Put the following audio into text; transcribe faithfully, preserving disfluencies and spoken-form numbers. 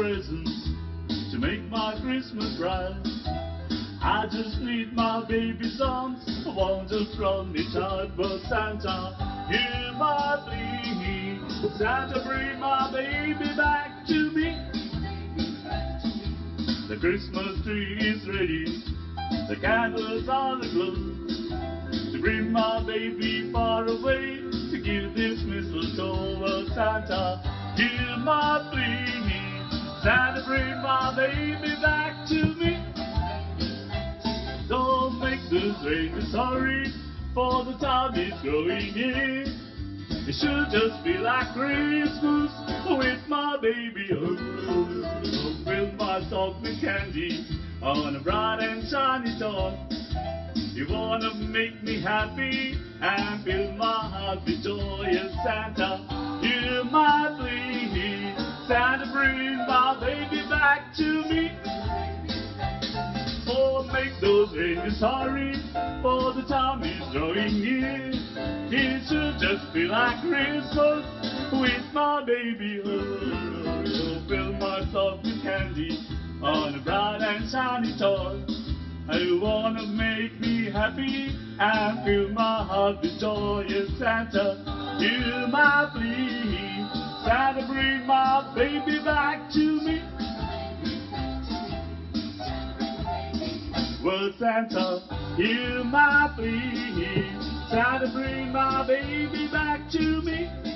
presents to make my Christmas bright. I just need my baby's arms, won't just run me tight. But Santa, hear my plea. Santa, bring my baby back to me. The Christmas tree is ready, the candles are aglow, to bring my baby far away, to give this mistletoe. Well, Santa, hear my plea. Santa, bring my baby back to me. Don't make this rain sorry, for the time is growing in. It should just be like Christmas with my baby. Oh, oh, fill my sock with candy on a bright and shiny top. You wanna make me happy and fill my heart with joy. Yes, Santa, hear my plea. Santa, bring my baby back to me. Oh, make those reindeer sorry, for the time is drawing near. It should just be like Christmas with my baby. Oh, oh, oh, fill my sock with candy on a bright and shiny toy. You wanna make me happy and fill my heart with joy. Yes, Santa, hear my plea. Santa, bring my baby back to me. Well, Santa, hear my plea. Santa, bring my baby back to me.